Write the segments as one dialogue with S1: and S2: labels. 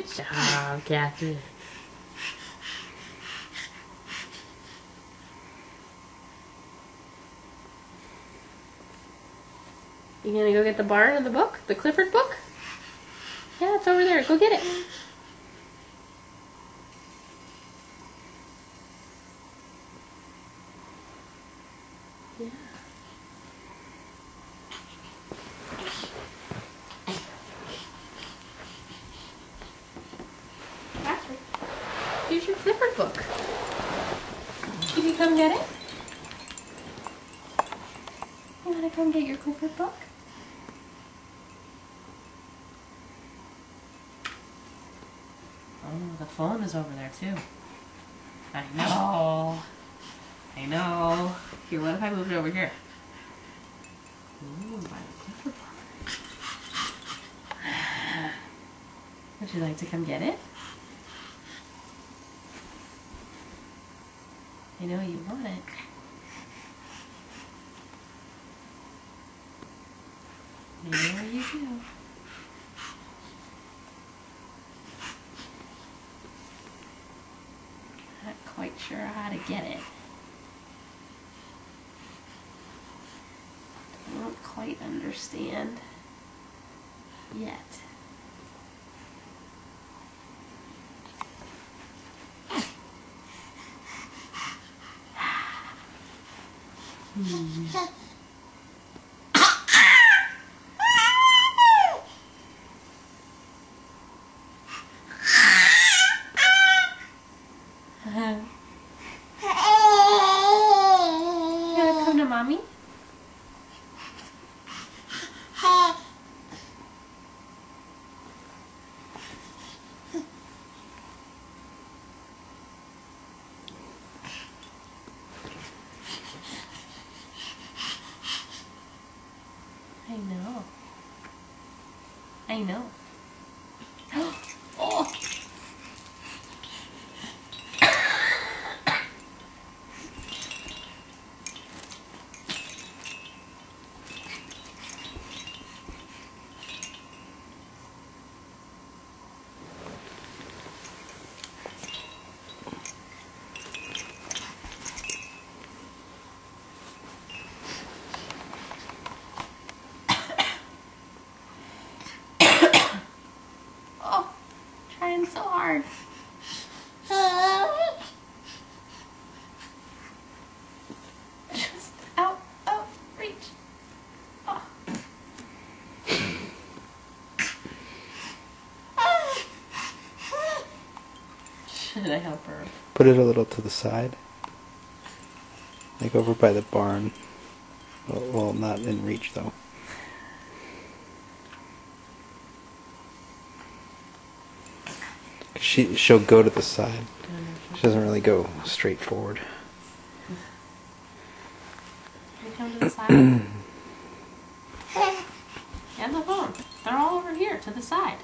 S1: job, Catherine. You gonna go get the barn and the book? The Clifford book? Yeah, it's over there. Go get it. Yeah. Catherine, here's your Clifford book. Can you come get it? You wanna come get your Clifford book? Oh, the phone is over there too. I know. I know. Here, what if I moved it over here? Ooh, by the Clifford book. Would you like to come get it? I know you want it. I know you do. Not quite sure how to get it. I don't quite understand yet. You gotta come to mommy? I know. I know. Oh! Oh, trying so hard. Just out, reach. Oh. Should I help her?
S2: Put it a little to the side. Like over by the barn. Well, not in reach though. She'll go to the side. She doesn't really go straight forward.
S1: Can you come to the side? And the phone. They're all over here to the side.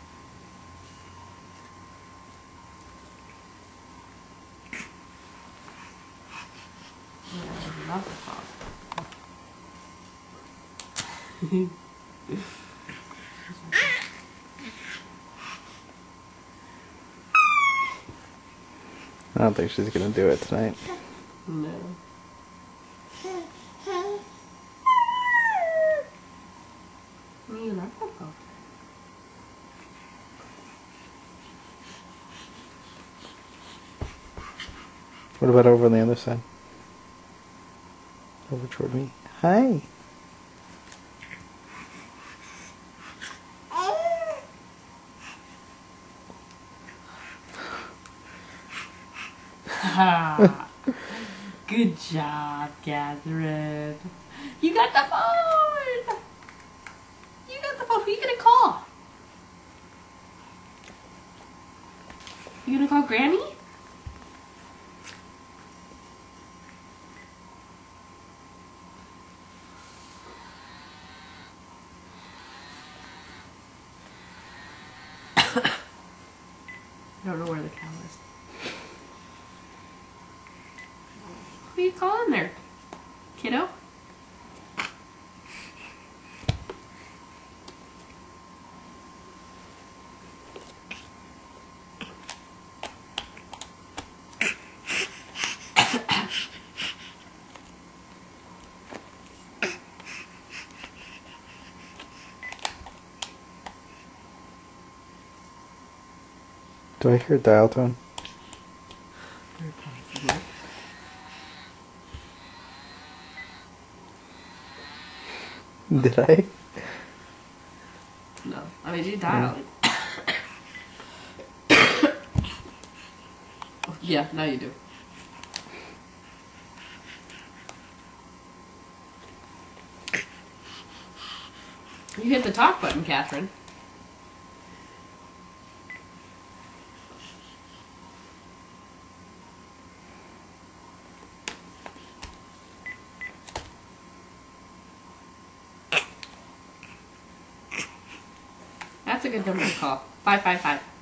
S1: I love the phone.
S2: I don't think she's gonna do it tonight.
S1: No. You love the phone.
S2: What about over on the other side? Over toward me. Hi.
S1: Good job, Catherine. You got the phone. You got the phone. Who are you gonna call? You gonna call Granny? I don't know where the cow is. Who are you calling there, kiddo?
S2: Do I hear dial tone?
S1: Very possibly.
S2: Did I?
S1: No. I mean, you dialed. Yeah, now you do. You hit the talk button, Catherine. That's a good number to call. 555.